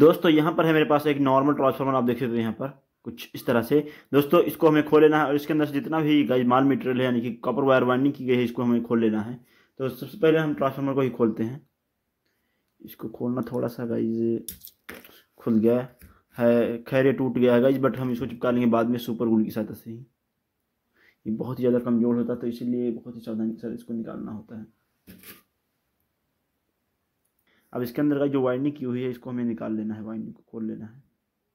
दोस्तों यहाँ पर है मेरे पास एक नॉर्मल ट्रांसफार्मर, आप देख सकते हो यहाँ पर कुछ इस तरह से। दोस्तों इसको हमें खोल लेना है और इसके अंदर से जितना भी गाइस माल मटेरियल है यानी कि कॉपर वायर वाइंडिंग की गई है इसको हमें खोल लेना है। तो सबसे पहले हम ट्रांसफार्मर को ही खोलते हैं। इसको खोलना थोड़ा सा गाइस खुल गया है, खैर ये टूट गया है गाइस, बट हम इसको चिपका लेंगे बाद में सुपर ग्लू की सहायता से ही। ये बहुत ही ज़्यादा कमज़ोर होता है तो इसीलिए बहुत ही सावधानी के साथ इसको निकालना होता है। अब इसके अंदर का जो वाइंडिंग की हुई है इसको हमें निकाल लेना है, वाइंडिंग को खोल लेना है।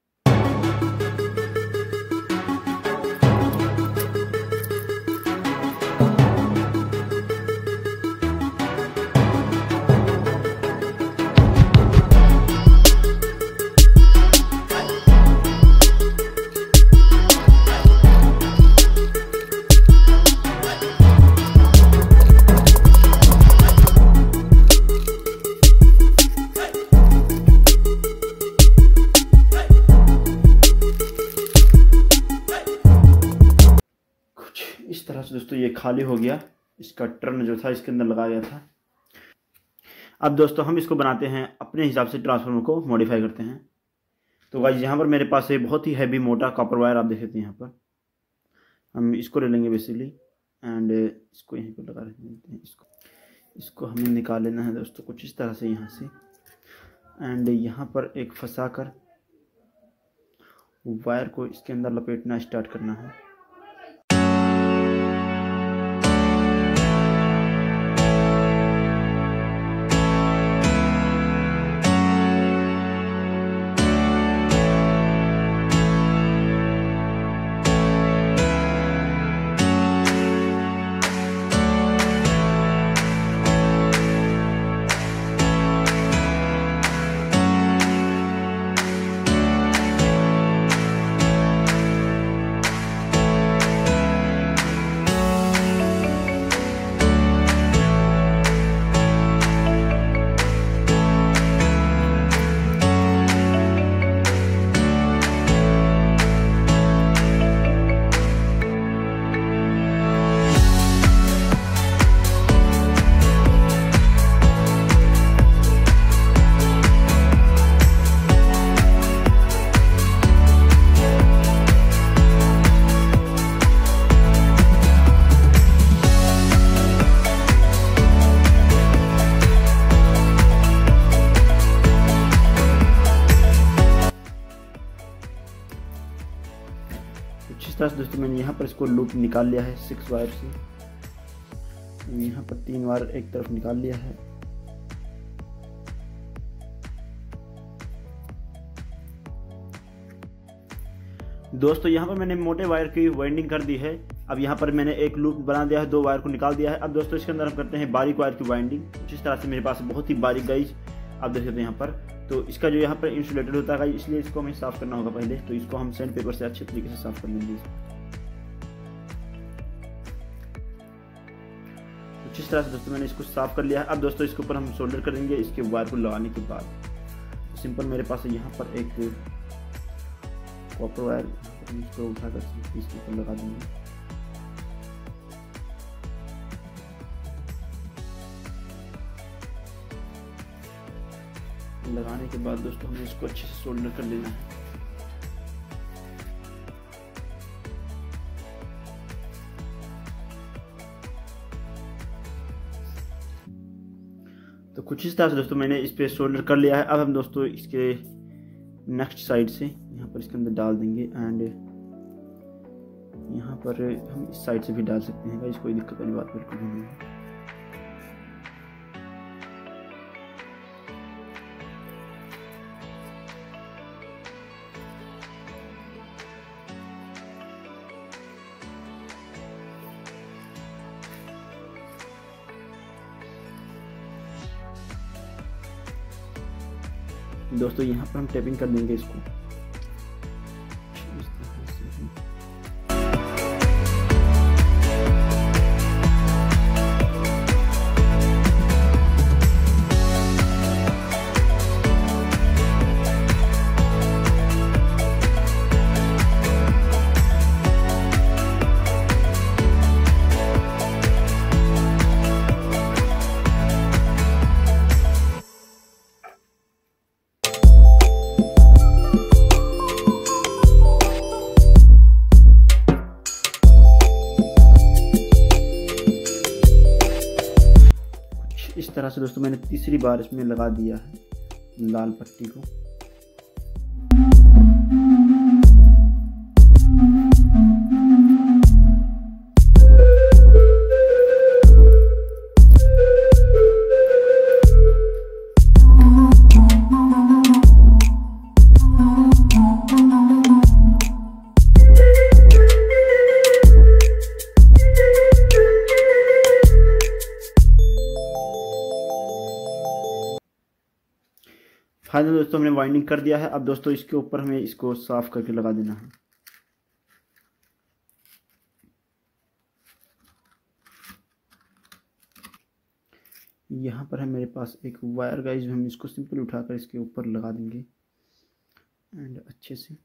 इस तरह से दोस्तों ये खाली हो गया, इसका टर्न जो था इसके अंदर लगाया गया था। अब दोस्तों हम इसको बनाते हैं अपने हिसाब से, ट्रांसफार्मर को मॉडिफाई करते हैं। तो गाइस यहाँ पर मेरे पास है बहुत ही हैवी मोटा कॉपर वायर, आप देख सकते हैं। यहाँ पर हम इसको ले लेंगे बेसिकली एंड इसको यहीं पर लगा देते हैं। इसको हमें निकाल लेना है दोस्तों कुछ इस तरह से यहाँ से, एंड यहाँ पर एक फंसा कर वायर को इसके अंदर लपेटना स्टार्ट करना है। कुछ इस तरह से दोस्तों मैंने यहाँ पर इसको लूप निकाल लिया है 6 वायर से। यहाँ पर 3 वायर एक तरफ निकाल लिया है। दोस्तों यहाँ पर मैंने मोटे वायर की वाइंडिंग कर दी है। अब यहाँ पर मैंने एक लूप बना दिया है, 2 वायर को निकाल दिया है। अब दोस्तों इसके अंदर हम करते हैं बारीक वायर की वाइंडिंग। कुछ इस तरह से मेरे पास बहुत ही बारीक गाइज आप देख सकते हैं यहाँ पर। तो इसका जो यहाँ पर इंसुलेटेड होता है इसलिए इसको हमें साफ करना होगा पहले। तो इसको हम सैंड पेपर से अच्छे तरीके से साफ कर लेंगे। कुछ इस तरह से दोस्तों मैंने इसको साफ कर लिया है। अब दोस्तों इसके ऊपर हम सोल्डर करेंगे इसके वायर को लगाने के बाद। सिंपल मेरे पास है यहाँ पर एक कॉपर वायर, इसको उठाकर इसके ऊपर लगा देंगे। लगाने के बाद दोस्तों हमें इसको अच्छे से सोल्डर कर लेना है। तो कुछ इस तरह से दोस्तों मैंने इस पे सोल्डर कर लिया है। अब हम दोस्तों इसके नेक्स्ट साइड से यहाँ पर इसके अंदर डाल देंगे एंड यहाँ पर हम इस साइड से भी डाल सकते हैं। गाइस कोई दिक्कत वाली बात बिल्कुल नहीं है। दोस्तों यहाँ पर हम टेपिंग कर देंगे इसको। से दोस्तों मैंने तीसरी बार इसमें लगा दिया है लाल पट्टी को। फाइनल दोस्तों हमने वाइंडिंग कर दिया है। अब दोस्तों इसके ऊपर हमें इसको साफ करके लगा देना है। यहाँ पर है मेरे पास एक वायर गाइज, हम इसको सिंपल उठाकर इसके ऊपर लगा देंगे एंड अच्छे से।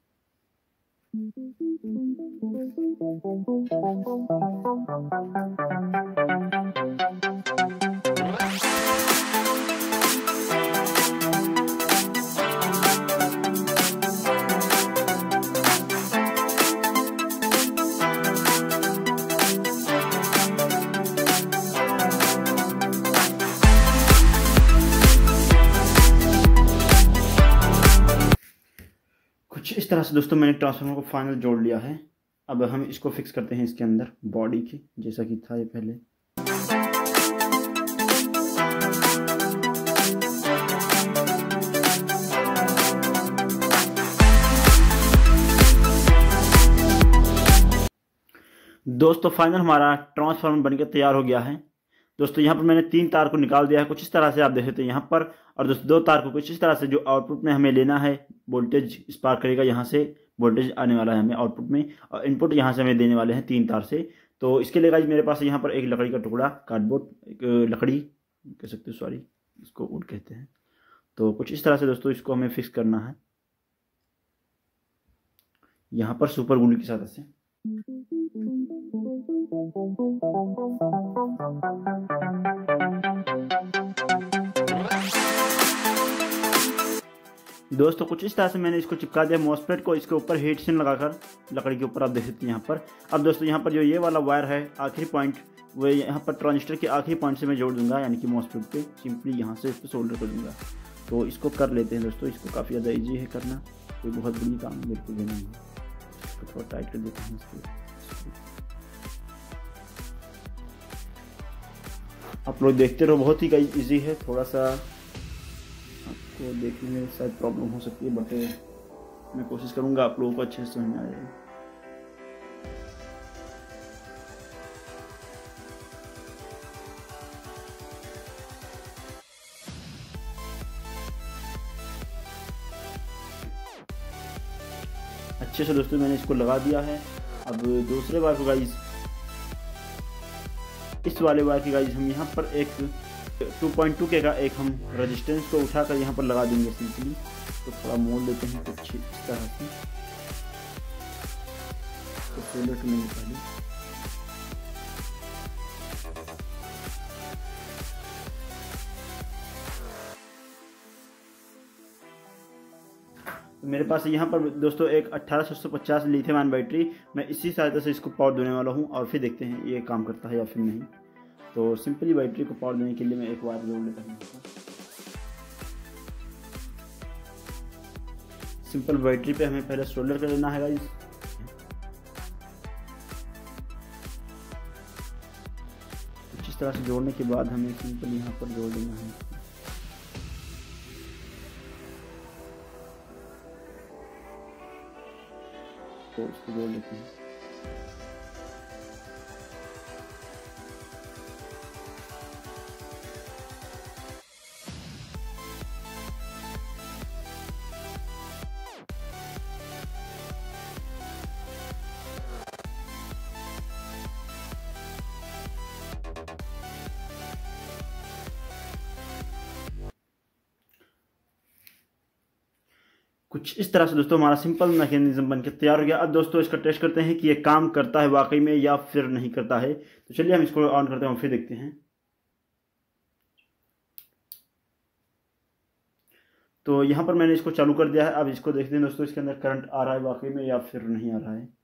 कुछ इस तरह से दोस्तों मैंने ट्रांसफार्मर को फाइनल जोड़ लिया है। अब हम इसको फिक्स करते हैं इसके अंदर बॉडी की, जैसा कि था ये पहले। दोस्तों फाइनल हमारा ट्रांसफार्मर बनकर तैयार हो गया है। दोस्तों यहाँ पर मैंने 3 तार को निकाल दिया है, कुछ इस तरह से आप देख सकते हैं यहाँ पर। और दोस्तों 2 तार को कुछ इस तरह से, जो आउटपुट में हमें लेना है, वोल्टेज स्पार्क करेगा, यहाँ से वोल्टेज आने वाला है हमें आउटपुट में, और इनपुट यहाँ से हमें देने वाले हैं 3 तार से। तो इसके लिए गाइस मेरे पास यहाँ पर एक लकड़ी का टुकड़ा, कार्डबोर्ड, एक लकड़ी कह सकते हो, सॉरी इसको वुड कहते हैं। तो कुछ इस तरह से दोस्तों इसको हमें फिक्स करना है यहाँ पर सुपर ग्लू की सहायता से। दोस्तों कुछ इस तरह से मैंने इसको चिपका दिया मॉसफेट को, इसके ऊपर हीट सिन लगाकर लकड़ी के ऊपर, आप देख सकते हैं यहाँ पर। अब दोस्तों यहाँ पर जो ये वाला वायर है आखिरी पॉइंट, वो यहाँ पर ट्रांजिस्टर के आखिरी पॉइंट से मैं जोड़ दूंगा, यानी कि मॉसफेट पे सिंपली यहाँ से इसको सोल्डर कर दूंगा। तो इसको कर लेते हैं दोस्तों, इसको काफ़ी ज़्यादा ईजी है करना, कोई बहुत बड़ी काम बिल्कुल भी नहीं है। इसको थोड़ा टाइट कर देते हैं इसको। आप लोग देखते रहो, बहुत ही ईजी है। थोड़ा सा आपको देखने में शायद प्रॉब्लम हो सकती है, बट मैं कोशिश करूंगा आप लोगों को अच्छे से समझ में आ जाए। अच्छे से दोस्तों मैंने इसको लगा दिया है। अब दूसरे वायर को गाइस, इस वाले वायर की गाइस हम यहाँ पर एक 2.2 के का एक हम रेजिस्टेंस को उठाकर यहाँ पर लगा देंगे सिंपली। तो थोड़ा मोड़ लेते हैं कुछ इस तरह से, तो सोल्डर करने पहले तो मेरे पास यहाँ पर दोस्तों एक 18650 लिथियम आयन बैटरी, मैं इसी सहायता से इसको पावर देने वाला हूँ, और फिर देखते हैं ये काम करता है या फिर नहीं। तो सिंपली बैटरी को पावर देने के लिए मैं एक वायर जोड़ लेता हूँ। सिंपल बैटरी पे हमें पहले सोल्डर कर देना है गाइस। कुछ इस तरह से जोड़ने के बाद हमें सिंपल यहाँ पर जोड़ देना है। तो इसको जोड़ लेते हैं। कुछ इस तरह से दोस्तों हमारा सिंपल मैकेनिज्म बनकर तैयार हो गया। अब दोस्तों इसका टेस्ट करते हैं कि ये काम करता है वाकई में या फिर नहीं करता है। तो चलिए हम इसको ऑन करते हैं और फिर देखते हैं। तो यहाँ पर मैंने इसको चालू कर दिया है। अब इसको देखते हैं दोस्तों इसके अंदर करंट आ रहा है वाकई में या फिर नहीं आ रहा है।